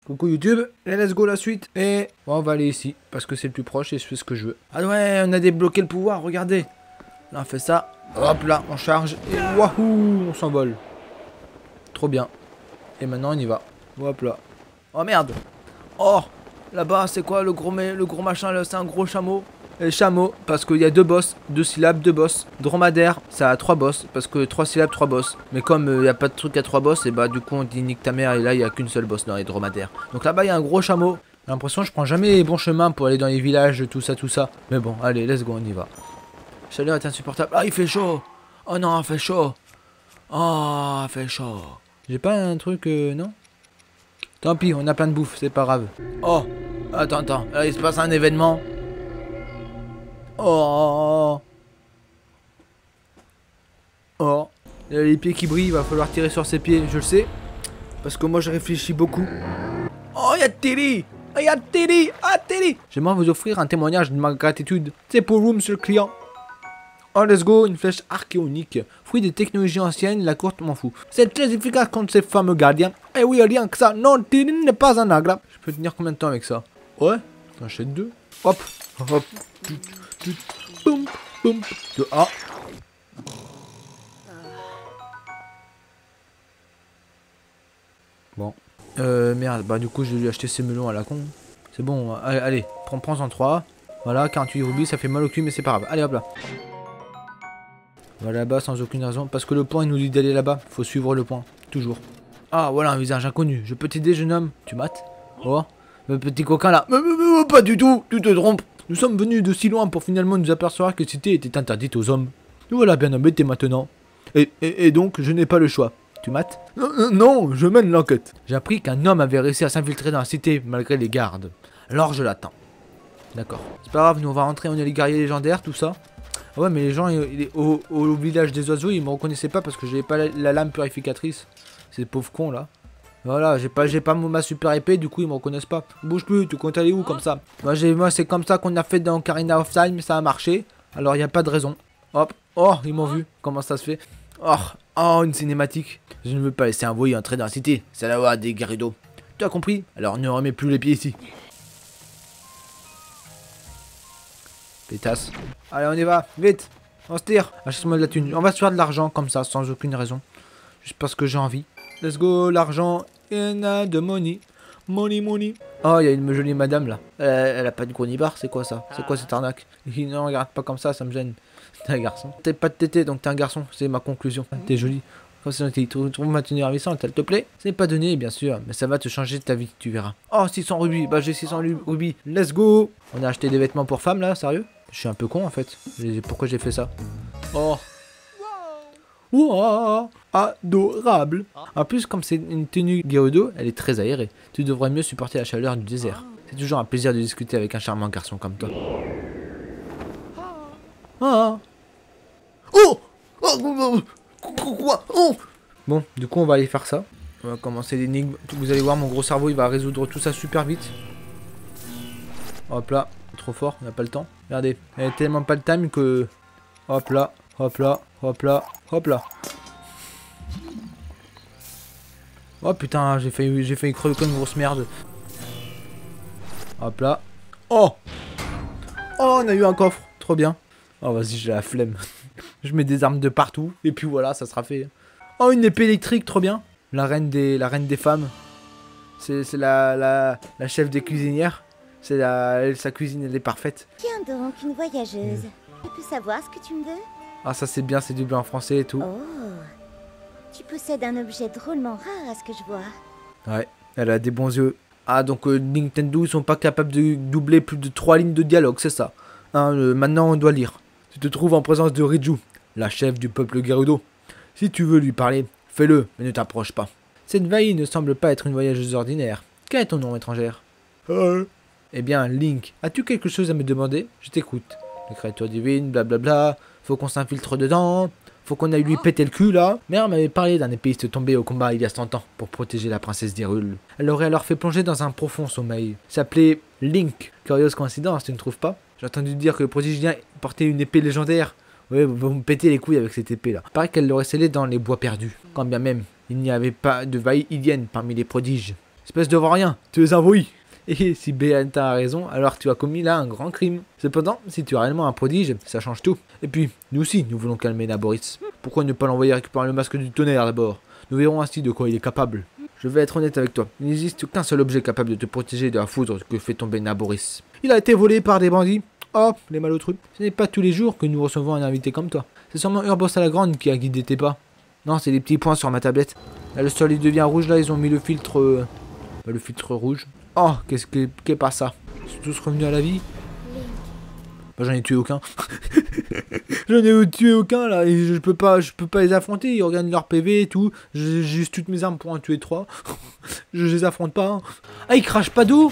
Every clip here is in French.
Coucou YouTube, et let's go la suite. Et bon, on va aller ici, parce que c'est le plus proche et c'est ce que je veux. Ah ouais, on a débloqué le pouvoir, regardez. Là, on fait ça. Hop là, on charge. Et wahou, on s'envole. Trop bien. Et maintenant, on y va. Hop là. Oh merde. Oh, là-bas, c'est quoi le gros machin là? C'est un gros chameau. Et chameau, parce qu'il y a 2 boss, 2 syllabes, 2 boss. Dromadaire, ça a 3 boss, parce que 3 syllabes, 3 boss. Mais comme il n'y a pas de truc à 3 boss, et bah du coup on dit nique ta mère, et là il n'y a qu'une seule boss dans les dromadaires. Donc là-bas il y a un gros chameau. J'ai l'impression que je prends jamais les bons chemins pour aller dans les villages, tout ça, tout ça. Mais bon, allez, let's go, on y va. La chaleur est insupportable. Ah, il fait chaud. Oh non, il fait chaud. Oh, il fait chaud. J'ai pas un truc, non? Tant pis, on a plein de bouffe, c'est pas grave. Oh, attends, là il se passe un événement. Oh. Oh. Il y a les pieds qui brillent, il va falloir tirer sur ses pieds, je le sais. Parce que moi je réfléchis beaucoup. Oh, il y a Tilly. Il y a Tilly. Ah, Tilly. J'aimerais vous offrir un témoignage de ma gratitude. C'est pour vous, monsieur le client. Oh, let's go, une flèche archéonique. Fruit des technologies anciennes, la courte m'en fout. C'est très efficace contre ces fameux gardiens. Et oui, rien que ça. Non, Tilly n'est pas un agla. Je peux tenir combien de temps avec ça? Ouais, j'en achète 2. Hop, hop. Boum, boum. Ah. Bon. Merde, bah du coup je vais lui acheter ces melons à la con. C'est bon, allez, prends-en 3. Voilà, 48 rubis, ça fait mal au cul mais c'est pas grave. Allez hop là. On va là-bas sans aucune raison. Parce que le point il nous dit d'aller là-bas. Faut suivre le point, toujours. Ah voilà un visage inconnu. Je peux t'aider jeune homme? Tu mates? Oh, le petit coquin là. Mais, pas du tout, tu te trompes. Nous sommes venus de si loin pour finalement nous apercevoir que cette cité était interdite aux hommes. Nous voilà bien embêtés maintenant. Et donc, je n'ai pas le choix. Tu mates? Non, je mène l'enquête. J'ai appris qu'un homme avait réussi à s'infiltrer dans la cité malgré les gardes. Alors je l'attends. D'accord. C'est pas grave, nous on va rentrer, on est les guerriers légendaires, tout ça. Ah ouais, mais les gens au village des oiseaux, ils me reconnaissaient pas parce que j'avais pas la lame purificatrice. Ces pauvres cons là. Voilà, j'ai pas ma super épée, du coup ils me reconnaissent pas. Bouge plus, tu comptes aller où comme ça? Moi c'est comme ça qu'on a fait dans Ocarina of Time, ça a marché. Alors il y a pas de raison. Hop, oh, ils m'ont vu. Comment ça se fait? Oh, une cinématique. Je ne veux pas laisser un voyou entrer dans la cité. C'est la loi des Gerudo. Tu as compris? Alors ne remets plus les pieds ici. Pétasse. Allez, on y va, vite. On se tire. Achète-moi de la thune. On va se faire de l'argent comme ça, sans aucune raison. Juste parce que j'ai envie. Let's go, l'argent. And de money. Money. Oh, il y a une jolie madame là. Elle a pas de gros nibar, c'est quoi ça? C'est quoi cette arnaque? Non, regarde pas comme ça me gêne. T'es un garçon. T'es pas de tété, donc t'es un garçon. C'est ma conclusion. T'es jolie. Tu trouves ma tenue ravissante, elle te plaît? C'est pas donné, bien sûr, mais ça va te changer ta vie, tu verras. Oh, 600 rubis. Bah, j'ai 600 rubis. Let's go. On a acheté des vêtements pour femmes là, sérieux? Je suis un peu con en fait. Pourquoi j'ai fait ça? Oh. Wow, adorable. En plus, comme c'est une tenue Gerudo, elle est très aérée. Tu devrais mieux supporter la chaleur du désert. C'est toujours un plaisir de discuter avec un charmant garçon comme toi. Ah. Oh. Quoi? Oh. Bon, du coup, on va aller faire ça. On va commencer l'énigme. Vous allez voir, mon gros cerveau, il va résoudre tout ça super vite. Hop là, trop fort, on n'a pas le temps. Regardez, il n'y a tellement pas de time que... Hop là. Hop là. Oh putain, j'ai failli crever comme une grosse merde. Hop là. Oh, on a eu un coffre, trop bien. Oh vas-y, j'ai la flemme. Je mets des armes de partout et puis voilà, ça sera fait. Oh, une épée électrique, trop bien. La reine des femmes. C'est la chef des cuisinières. Sa cuisine, elle est parfaite. Tiens donc, une voyageuse. Je peux savoir ce que tu me veux? Ah, ça c'est bien, c'est doublé en français et tout. Oh, tu possèdes un objet drôlement rare à ce que je vois. Ouais, elle a des bons yeux. Ah, donc Nintendo, ils sont pas capables de doubler plus de 3 lignes de dialogue, c'est ça. Hein, maintenant, on doit lire. Tu te trouves en présence de Riju, la chef du peuple Gerudo. Si tu veux lui parler, fais-le, mais ne t'approche pas. Cette Vaï ne semble pas être une voyageuse ordinaire. Quel est ton nom étrangère? Eh bien, Link, as-tu quelque chose à me demander? Je t'écoute. Les créatures divines, blablabla, faut qu'on s'infiltre dedans, faut qu'on aille lui péter le cul là. Mère m'avait parlé d'un épéiste tombé au combat il y a 100 ans pour protéger la princesse d'Hyrule. Elle l'aurait alors fait plonger dans un profond sommeil. S'appelait Link. Curieuse coïncidence, tu ne trouves pas? J'ai entendu dire que le prodigien portait une épée légendaire. Ouais, vous me pétez les couilles avec cette épée là. Paraît qu'elle l'aurait scellée dans les bois perdus. Quand bien même, il n'y avait pas de Vaï Ilienne parmi les prodiges. Espèce de vaurien, tu es un bruit. Et si Beata a raison, alors tu as commis là un grand crime. Cependant, si tu es réellement un prodige, ça change tout. Et puis, nous aussi, nous voulons calmer Naboris. Pourquoi ne pas l'envoyer récupérer le masque du tonnerre d'abord? Nous verrons ainsi de quoi il est capable. Je vais être honnête avec toi, il n'existe qu'un seul objet capable de te protéger de la foudre que fait tomber Naboris. Il a été volé par des bandits. Oh, les malotrus. Ce n'est pas tous les jours que nous recevons un invité comme toi. C'est sûrement Urbos à la Grande qui a guidé tes pas. Non, c'est des petits points sur ma tablette. Là, le sol il devient rouge, là, ils ont mis le filtre... le filtre rouge. Oh, qu'est pas ça? Ils sont tous revenus à la vie? Bah, j'en ai tué aucun. J'en ai tué aucun, là, et je peux pas les affronter, ils regardent leur PV et tout. J'ai juste toutes mes armes pour en tuer 3. Je les affronte pas. Hein. Ah, il crache pas d'eau?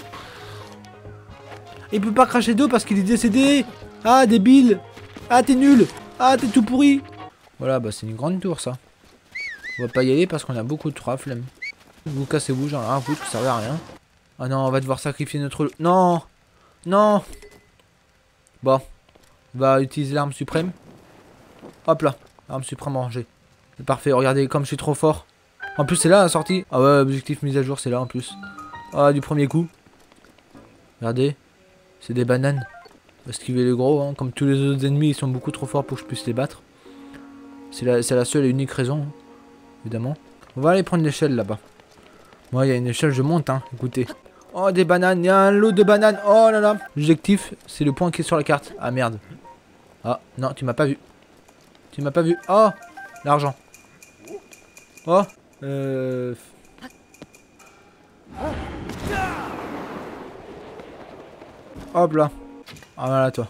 Il peut pas cracher d'eau parce qu'il est décédé. Ah, débile. Ah, t'es nul. Ah, t'es tout pourri. Voilà, bah c'est une grande tour, ça. On va pas y aller parce qu'on a beaucoup de 3 flemmes. Vous cassez-vous, genre, ah, vous, ça servait à rien. Ah non, on va devoir sacrifier notre... Non. Non. Bon. On va utiliser l'arme suprême. Hop là. Arme suprême rangée. C'est parfait, regardez comme je suis trop fort. En plus, c'est là la sortie. Ah ouais, objectif mise à jour, c'est là en plus. Ah, du premier coup. Regardez. C'est des bananes. On va esquiver les gros, hein. Comme tous les autres ennemis, ils sont beaucoup trop forts pour que je puisse les battre. C'est la seule et unique raison, hein, évidemment. On va aller prendre l'échelle là-bas. Moi, il y a une échelle, je monte, hein. Écoutez. Oh, des bananes, il y a un lot de bananes. Oh là là. L'objectif, c'est le point qui est sur la carte. Ah merde. Ah, non, tu m'as pas vu. Tu m'as pas vu. Oh, l'argent. Oh, hop là. Ah voilà toi.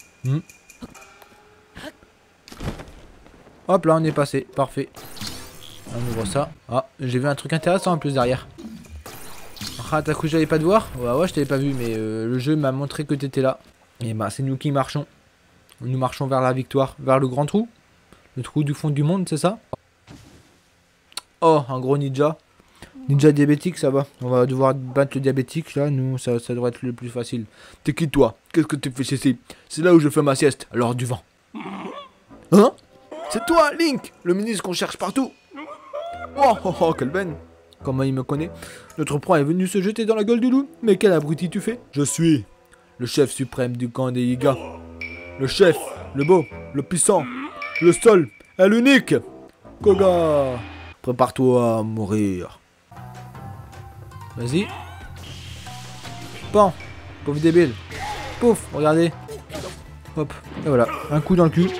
Hop là on est passé. Parfait. On ouvre ça. Ah j'ai vu un truc intéressant en plus derrière. Ah t'as cru que j'allais pas te voir? Ouais je t'avais pas vu mais le jeu m'a montré que t'étais là. Et bah c'est nous qui marchons. Nous marchons vers la victoire. Vers le grand trou. Le trou du fond du monde c'est ça? Oh un gros ninja. Ninja diabétique, ça va. On va devoir battre le diabétique, là. Nous, ça devrait être le plus facile. T'es qui, toi? Qu'est-ce que tu fais ici? C'est là où je fais ma sieste, à l'heure du vent. Hein? C'est toi, Link, le ministre qu'on cherche partout. Oh, quelle benne. Comment il me connaît? Notre proie est venu se jeter dans la gueule du loup. Mais quel abruti tu fais? Je suis le chef suprême du camp des Yiga. Le chef, le beau, le puissant, le seul et l'unique. Koga. Prépare-toi à mourir. Vas-y. Pan. Pauvre débile. Pouf, regardez. Hop. Et voilà. Un coup dans le cul.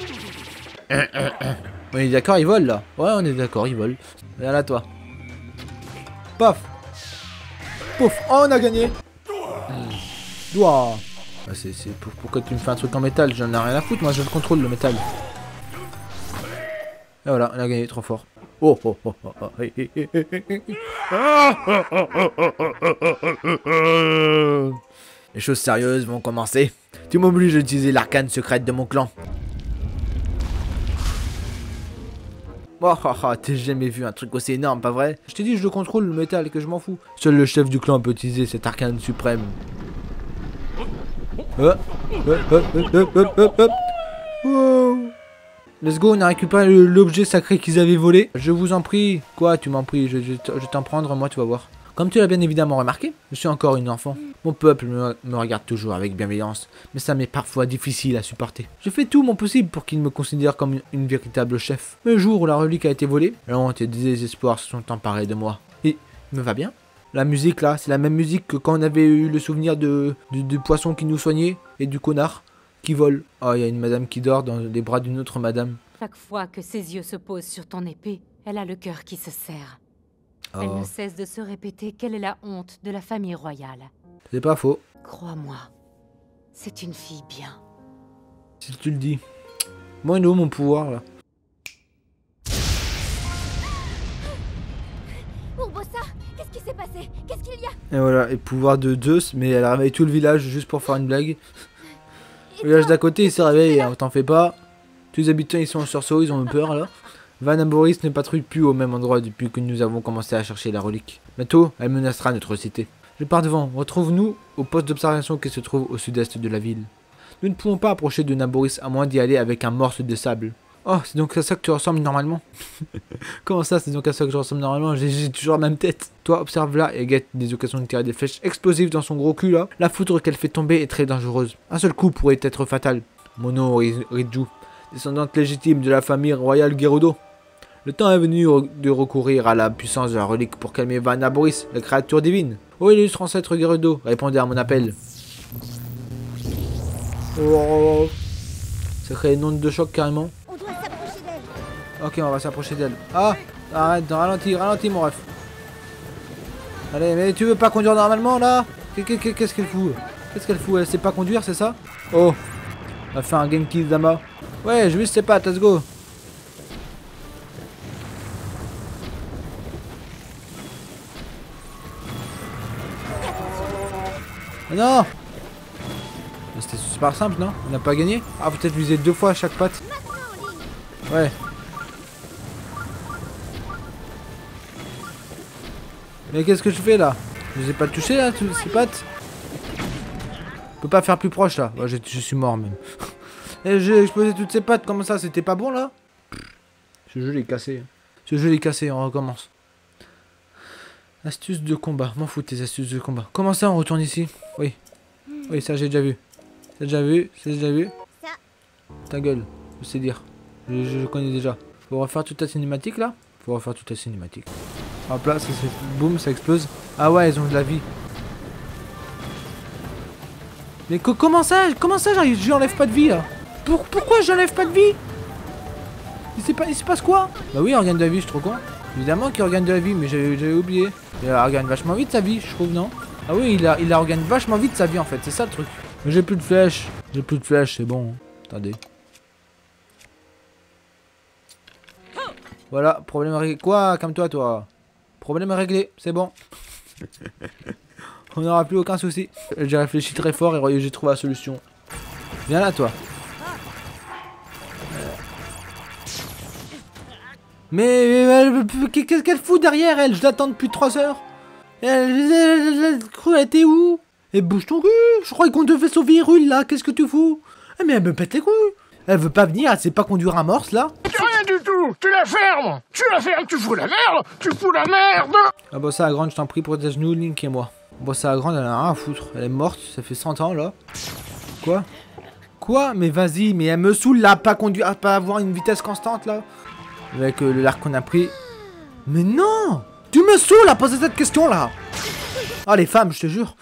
On est d'accord, il vole là. Ouais, on est d'accord, il vole. Viens là, toi. Paf. Pouf. Oh, on a gagné. Ouah. Ah, pourquoi tu me fais un truc en métal? J'en ai rien à foutre, moi je le contrôle le métal. Et voilà, on a gagné, trop fort. Oh. Les choses sérieuses vont commencer. Tu m'obliges d'utiliser l'arcane secrète de mon clan. T'as jamais vu un truc aussi énorme, pas vrai? Je t'ai dit, je le contrôle le métal, que je m'en fous. Seul le chef du clan peut utiliser cet arcane suprême. Wow. Let's go, on a récupéré l'objet sacré qu'ils avaient volé. Je vous en prie. Quoi, tu m'en pries? Je vais t'en prendre, moi, tu vas voir. Comme tu l'as bien évidemment remarqué, je suis encore une enfant. Mon peuple me regarde toujours avec bienveillance, mais ça m'est parfois difficile à supporter. Je fais tout mon possible pour qu'il me considère comme une véritable chef. Le jour où la relique a été volée, la honte et le désespoir se sont emparés de moi. Et il me va bien. La musique là, c'est la même musique que quand on avait eu le souvenir du poisson qui nous soignait et du connard qui vole. Oh, il y a une madame qui dort dans les bras d'une autre madame. Chaque fois que ses yeux se posent sur ton épée, elle a le cœur qui se serre. Oh. Elle ne cesse de se répéter quelle est la honte de la famille royale. C'est pas faux. Crois-moi, c'est une fille bien. Si tu le dis. Bon, il est où mon pouvoir là? Urbosa, qu'est-ce qui s'est passé? Qu'est-ce qu'il y a? Et voilà, et pouvoir de Zeus, mais elle a réveillé tout le village juste pour faire une blague. Le village d'à côté il s'est réveillé, hein, t'en fais pas. Tous les habitants ils sont en sursaut, ils ont eu peur là. Van Naboris ne patrouille plus au même endroit depuis que nous avons commencé à chercher la relique. Bientôt, elle menacera notre cité. Je pars devant, retrouve-nous au poste d'observation qui se trouve au sud-est de la ville. Nous ne pouvons pas approcher de Naboris à moins d'y aller avec un morceau de sable. Oh, c'est donc à ça que tu ressembles normalement. Comment ça, c'est donc à ça que je ressemble normalement? J'ai toujours la même tête. Toi, observe là et guette des occasions de tirer des flèches explosives dans son gros cul là. La foudre qu'elle fait tomber est très dangereuse. Un seul coup pourrait être fatal. Mono Riju, descendante légitime de la famille royale Gerudo. Le temps est venu de recourir à la puissance de la relique pour calmer Vanna Boris, la créature divine. Oh, illustre ancêtre Gerudo, répondez à mon appel. Oh. Ça crée une onde de choc carrément. On doit s'approcher d'elle. Ok, on va s'approcher d'elle. Ah, arrête, ralentis mon ref. Allez, mais tu veux pas conduire normalement là? Qu'est-ce qu'elle fout? Qu'est-ce qu'elle fout? Elle sait pas conduire, c'est ça? Oh, on va faire un Genki Dama. Ouais, je vise ses pattes, let's go. Mais non! C'était super simple, non? On n'a pas gagné? Ah, peut-être viser 2 fois à chaque patte. Ouais. Mais qu'est-ce que je fais là? Je les ai pas touchés là, ces pattes? Je peux pas faire plus proche là. Ouais, je suis mort même. Et j'ai explosé toutes ces pattes, comment ça? C'était pas bon là? Ce jeu est cassé. Ce jeu est cassé, on recommence. Astuces de combat. M'en fous tes astuces de combat. Comment ça on retourne ici? Oui. Oui, ça j'ai déjà vu. C'est déjà vu, Ça. Ta gueule, je sais dire. Je connais déjà. Faut refaire toute la cinématique là? Faut refaire toute la cinématique. Hop là, ça c'est boum, ça explose. Ah ouais, ils ont de la vie. Mais comment ça j'enlève pas de vie là? Pourquoi j'enlève pas de vie? Il se passe quoi? Bah oui, organe de la vie, je suis trop con. Évidemment qu'il organe de la vie, mais j'avais oublié. Il organe vachement vite sa vie, je trouve, non? Ah oui, il organe vachement vite sa vie en fait, c'est ça le truc. Mais j'ai plus de flèches. C'est bon. Attendez. Voilà, problème réglé. Quoi? Calme-toi, toi. Problème réglé, c'est bon. On n'aura plus aucun souci. J'ai réfléchi très fort et j'ai trouvé la solution. Viens là, toi. Mais qu'est-ce qu'elle fout derrière elle? Je l'attends depuis 3 heures. Elle était où? Et bouge ton cul. Je croyais qu'on devait sauver Hyrule là. Qu'est-ce que tu fous? Mais elle me pète les couilles. Elle veut pas venir, elle sait pas conduire un morse là. Rien du tout. Tu la fermes. Tu fous la merde. Ah bah ça à grande, je t'en prie, protège-nous, Link et moi. Bon ça à grande, elle a rien à foutre. Elle est morte, ça fait 100 ans là. Quoi? Mais vas-y, mais elle me saoule là, pas conduire, pas avoir une vitesse constante là. Avec le l'arc qu'on a pris. Mais non! Tu me saoules à poser cette question là! Ah les femmes, je te jure.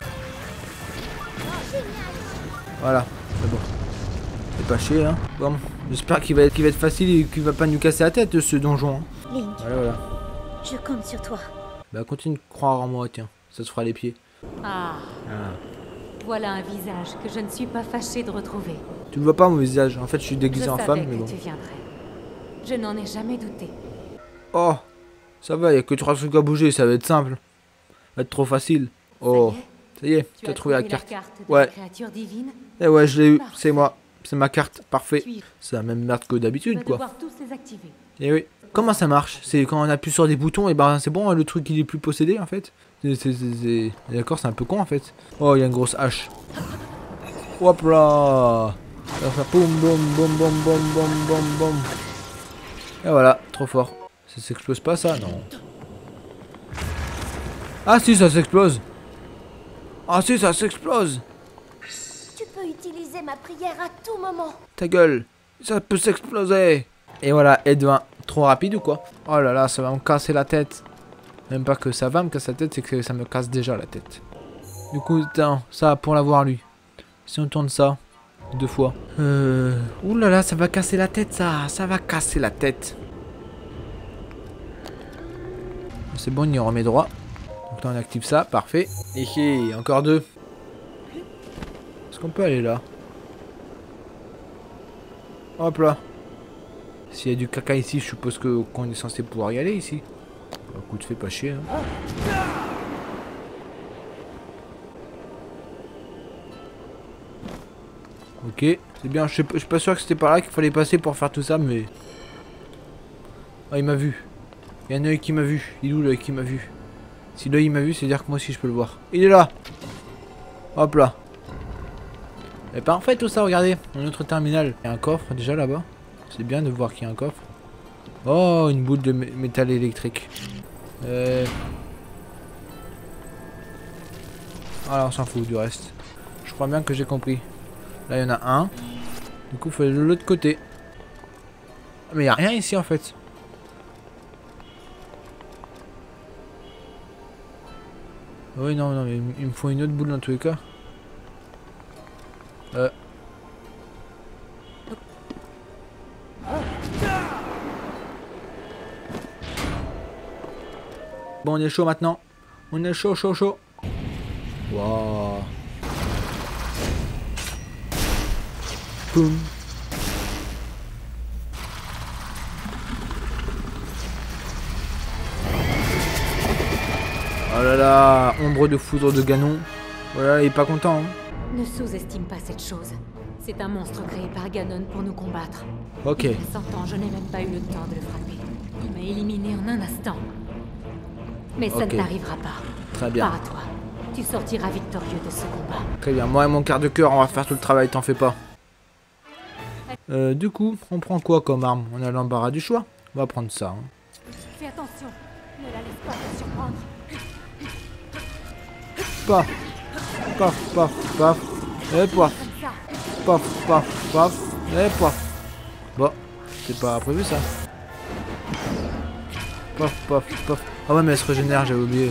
Voilà, c'est bon. C'est pas chier hein. Bon, j'espère qu'il va être facile et qu'il va pas nous casser la tête ce donjon. Hein. Link, Voilà. je compte sur toi. Bah continue de croire en moi, tiens. Ça se fera les pieds. Ah, voilà un visage que je ne suis pas fâchée de retrouver. Tu ne vois pas mon visage. En fait, je suis déguisé Je en savais femme, mais que bon. tu viendrais. Je n'en ai jamais douté. Oh, ça va, il n'y a que 3 trucs à bouger, ça va être simple. Ça va être trop facile. Oh, ça y est, tu as trouvé la carte. de Ouais. la créature divine. Eh ouais, je l'ai eu, Parfait. c'est moi. C'est ma carte, parfait. Tu C'est la même merde que vas d'habitude, quoi. devoir tous les activer. Eh oui. Comment ça marche? C'est quand on appuie sur des boutons, et ben c'est bon, le truc il est plus possédé en fait. D'accord, c'est un peu con en fait. Oh, il y a une grosse hache. Hop là. Ça fait boum boum boum boum boum boum boum boum. Et voilà, trop fort. Ça s'explose pas ça? Non. Ah si, ça s'explose. Ah si, ça s'explose. Tu peux utiliser ma prière à tout moment. Ta gueule. Ça peut s'exploser. Et voilà, Edwin. Trop rapide ou quoi? Oh là là, ça va me casser la tête. Même pas que ça va me casser la tête, c'est que ça me casse déjà la tête. Du coup, attends, ça pour l'avoir lui. Si on tourne ça 2 fois. Ouh là là, ça va casser la tête ça. Ça va casser la tête. C'est bon, il y remet droit. Donc là on active ça, parfait. Et encore 2. Est-ce qu'on peut aller là? Hop là. S'il y a du caca ici, je suppose qu'on est censé pouvoir y aller ici. Écoute, fais pas chier. Hein. Ok, c'est bien. Je suis pas sûr que c'était par là qu'il fallait passer pour faire tout ça, mais... Ah, il m'a vu. Il y a un œil qui m'a vu. Il est où l'œil qui m'a vu? Si l'œil m'a vu, c'est dire que moi aussi je peux le voir. Il est là. Hop là. Et parfait tout ça, regardez. Dans notre terminal. Il y a un coffre déjà là-bas. C'est bien de voir qu'il y a un coffre. Oh, une boule de métal électrique. Alors on s'en fout du reste. Je crois bien que j'ai compris. Là il y en a un. Du coup il faut aller de l'autre côté. Mais il n'y a rien ici en fait. Oui non mais il me faut une autre boule dans tous les cas. Bon on est chaud maintenant. On est chaud. Waouh. Boum. Oh là là, ombre de foudre de Ganon. Voilà, il est pas content. Hein. Ne sous-estime pas cette chose. C'est un monstre créé par Ganon pour nous combattre. Ok. Il y a 100 ans, je n'ai même pas eu le temps de le frapper. Il m'a éliminé en un instant. Mais ça Ok. ne t'arrivera pas. Très bien. Pas à toi. Tu sortiras victorieux de ce combat. Très bien. Moi et mon quart de cœur, on va faire tout le travail, t'en fais pas. Du coup, on prend quoi comme arme? On a l'embarras du choix. On va prendre ça. Hein. Fais attention. Ne la laisse pas te surprendre. Paf. Paf, paf, paf. Et paf. Comme ça. Paf, paf, paf. Et paf. Bon, c'est pas prévu ça. Paf, paf, paf. Ah ouais, mais elle se régénère, j'avais oublié.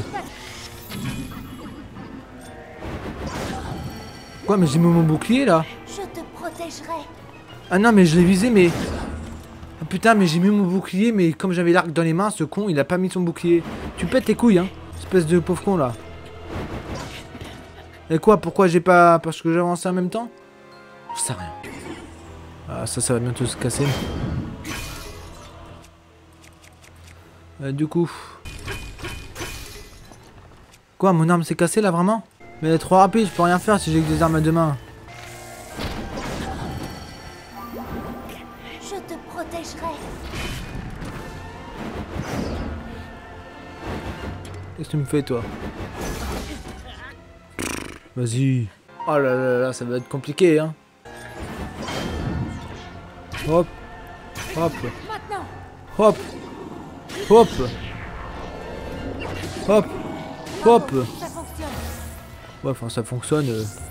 Quoi, mais j'ai mis mon bouclier là? Je te protégerai. Ah non, mais je l'ai visé, mais... Ah, putain, mais j'ai mis mon bouclier, mais comme j'avais l'arc dans les mains, ce con, il a pas mis son bouclier. Tu pètes tes couilles, hein, espèce de pauvre con là. Et quoi, pourquoi j'ai pas... Parce que j'ai avancé en même temps? Je sais rien. Ah, ça va bientôt se casser. Du coup... Quoi, mon arme s'est cassée là, vraiment? Mais elle est trop rapide, je peux rien faire si j'ai que des armes à deux mains. Je te protégerai. Qu'est-ce que tu me fais, toi? Vas-y. Oh là là là, ça va être compliqué, hein. Hop. Hop. Maintenant. Hop. Hop. Hop. Hop. Ça fonctionne. Ouais, enfin, ça fonctionne.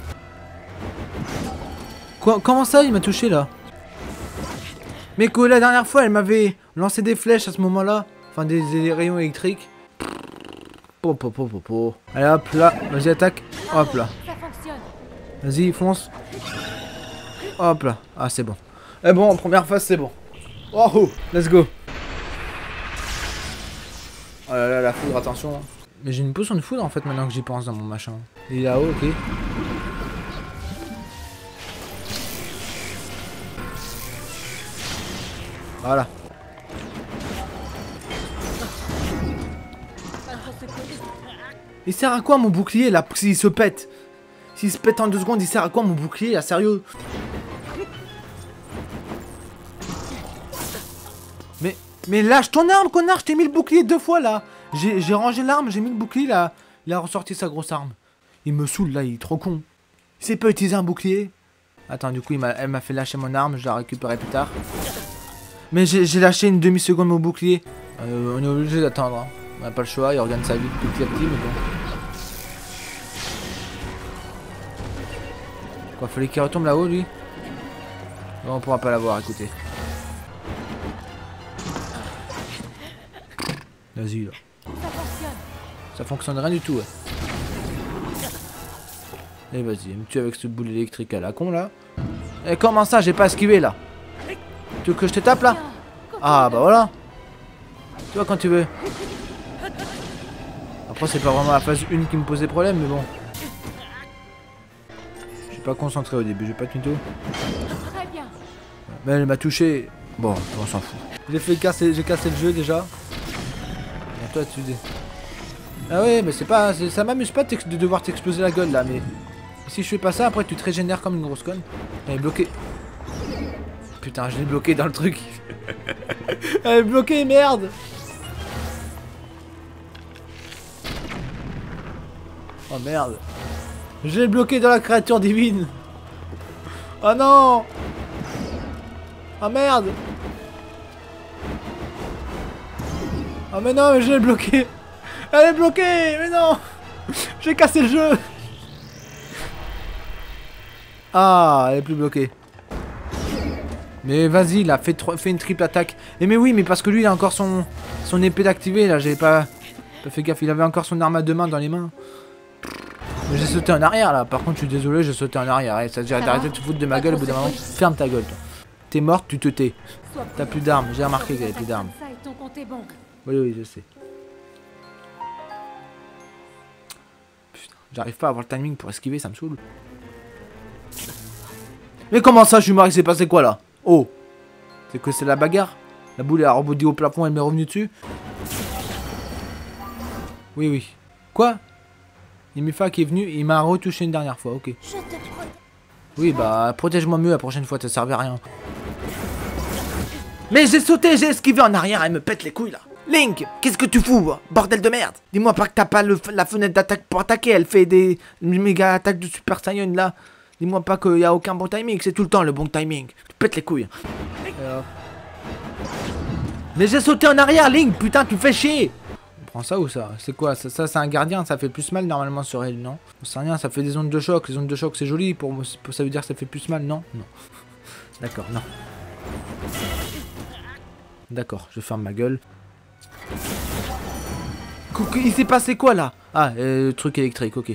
Quoi, comment ça, il m'a touché, là? Mais que la dernière fois, elle m'avait lancé des flèches à ce moment-là. Enfin, des rayons électriques. Allez, hop, là. Vas-y, attaque. Hop, là. Ça fonctionne. Vas-y, fonce. Hop, là. Ah, c'est bon. Eh bon, en première phase, c'est bon. Oh, let's go. Oh là là, la foudre, attention. Mais j'ai une potion de foudre, en fait, maintenant que j'y pense dans mon machin. Il est là-haut, ok. Voilà. Il sert à quoi mon bouclier là s'il se pète? S'il se pète en 2 secondes, il sert à quoi mon bouclier là? Sérieux? Mais lâche ton arme, connard! Je t'ai mis le bouclier 2 fois là! J'ai rangé l'arme, j'ai mis le bouclier là. Il a ressorti sa grosse arme. Il me saoule là, il est trop con. Il sait pas utiliser un bouclier. Attends, du coup, elle m'a fait lâcher mon arme, je la récupérerai plus tard. Mais j'ai lâché une demi-seconde mon bouclier. On est obligé d'attendre. Hein. On n'a pas le choix, il regagne sa vie petit à petit, mais bon. Quoi, fallait qu'il retombe là-haut, lui? Non, on pourra pas l'avoir, écoutez. Vas-y, là. Ça fonctionne. Ça fonctionne rien du tout, ouais. Et vas-y, me tue avec ce boule électrique à la con, là. Et comment ça, j'ai pas esquivé, là? Tu veux que je te tape, là? Ah, bah voilà. Tu vois, quand tu veux. Après, c'est pas vraiment la phase 1 qui me posait problème, mais bon. Je suis pas concentré au début, j'ai pas de mytho. Très bien. Mais elle m'a touché. Bon, on s'en fout. J'ai cassé le jeu déjà. Et toi, tu dis. Ah ouais, mais c'est pas. Ça m'amuse pas de devoir t'exploser la gueule là, mais. Si je fais pas ça, après tu te régénères comme une grosse conne. Elle est bloquée. Putain, je l'ai bloqué dans le truc. Elle est bloquée, merde. Oh merde. Je l'ai bloqué dans la créature divine. Oh non. Oh merde. Oh mais non, mais je l'ai bloqué. Elle est bloquée, mais non. J'ai cassé le jeu. Ah, elle est plus bloquée. Mais vas-y, là, fais une triple attaque. Et mais oui, mais parce que lui, il a encore son épée d'activer, là, j'avais pas fait gaffe. Il avait encore son arme à deux mains dans les mains. Mais j'ai sauté en arrière, là. Par contre, je suis désolé, j'ai sauté en arrière. Et ça, j'ai arrêté de te foutre de ma gueule au bout d'un moment. Ferme ta gueule, toi. T'es morte, tu te tais. T'as plus d'armes, j'ai remarqué qu'il y avait plus d'armes. Oui, oui, je sais. Putain, j'arrive pas à avoir le timing pour esquiver, ça me saoule. Mais comment ça, je suis mort, il s'est passé quoi là? Oh, c'est que c'est la bagarre? La boule elle a rebondi au plafond, elle m'est revenue dessus? Oui, oui. Quoi? Imifa qui est venu, il m'a retouché une dernière fois, ok. Oui, bah, protège-moi mieux la prochaine fois, ça servait à rien. Mais j'ai sauté, j'ai esquivé en arrière, elle me pète les couilles là. Link, qu'est-ce que tu fous, bordel de merde? Dis-moi pas que t'as pas la fenêtre d'attaque pour attaquer, elle fait des méga attaques de Super Saiyan là. Dis-moi pas qu'il y a aucun bon timing, c'est tout le temps le bon timing. Tu pètes les couilles. Mais j'ai sauté en arrière, Link, putain, tu fais chier. On prend ça ou ça? C'est quoi? Ça c'est un gardien, ça fait plus mal normalement sur elle, non? On sait rien, ça fait des ondes de choc. Les ondes de choc c'est joli, ça veut dire que ça fait plus mal, non? Non. D'accord, non. D'accord, je ferme ma gueule. Il s'est passé quoi là? Ah, le truc électrique, ok.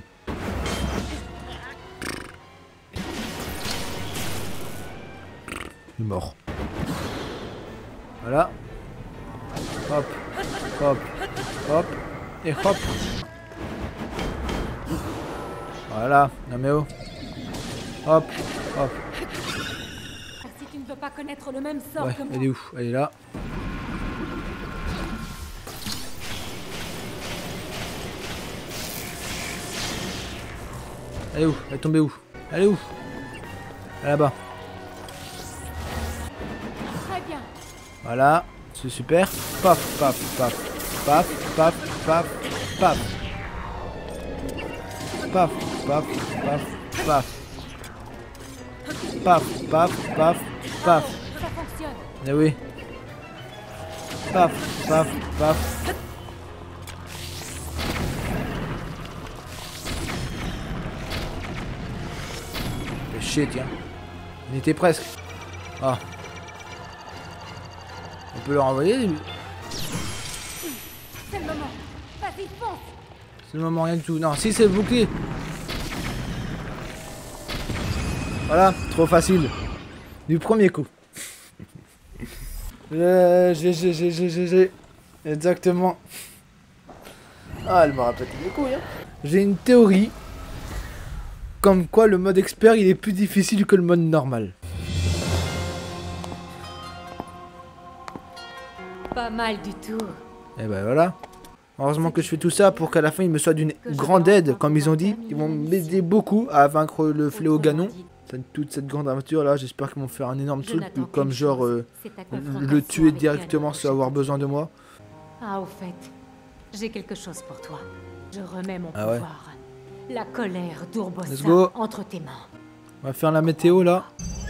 Il est mort. Voilà. Hop, hop, hop, et hop. Voilà, non mais oh. Hop, hop. Si tu ne veux pas connaître le même sort que moi. Elle est où? Elle est là. Elle est où? Elle est tombée où? Elle est où? Elle est là-bas. Très bien. Voilà, c'est super. Paf, paf, paf, paf, paf, paf, paf. Paf, paf, paf, paf. Paf, paf, paf, paf. Ça fonctionne. Eh oui. Paf, paf, paf. Le shit, tiens. On était presque. Ah. On peut leur envoyer. C'est le moment. Vas-y, fonce. C'est le moment, rien du tout. Non, si c'est le bouclier. Voilà, trop facile. Du premier coup. J'ai. Exactement. Ah, elle m'a pété les couilles. Hein. J'ai une théorie. Comme quoi le mode expert il est plus difficile que le mode normal. Pas mal du tout. Et ben voilà. Heureusement que je fais tout ça pour qu'à la fin il me soit d'une grande aide, comme ils ont dit. Ils vont m'aider beaucoup à vaincre le fléau Ganon. Toute cette grande aventure là, j'espère qu'ils vont faire un énorme truc, comme genre le tuer directement sans avoir besoin de moi. Ah, au fait, j'ai quelque chose pour toi. Je remets mon Ah ouais. pouvoir. La colère Let's d'Urbosa go. entre tes mains. On va faire la météo là.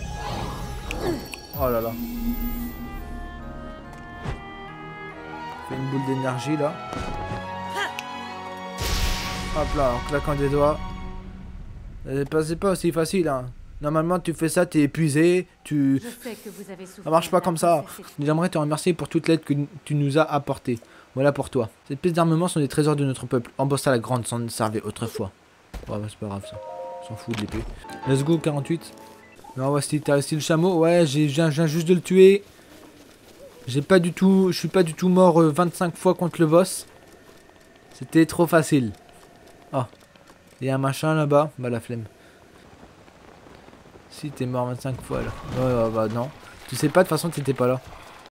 Oh là là. Fait une boule d'énergie là. Hop là, en claquant des doigts. C'est pas aussi facile hein. Normalement tu fais ça, t'es épuisé, Je sais que vous avez souffert. Ça marche pas de la comme ça. princesse J'aimerais te remercier pour toute l'aide que tu nous as apportée. Voilà pour toi. Ces pièces d'armement sont des trésors de notre peuple. Embossa la grande s'en servait autrefois. Ouais, bah, c'est pas grave ça. On s'en fout de l'épée. Let's go 48. Non, voici, t'as réussi le chameau. Ouais, je viens juste de le tuer. Je suis pas du tout mort 25 fois contre le boss. C'était trop facile. Oh. Il y a un machin là-bas. Bah la flemme. Si t'es mort 25 fois là. Ouais, bah non. Tu sais pas de toute façon t'étais pas là.